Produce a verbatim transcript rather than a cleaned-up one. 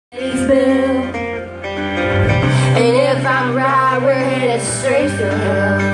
And if I'm right, we're headed straight to hell.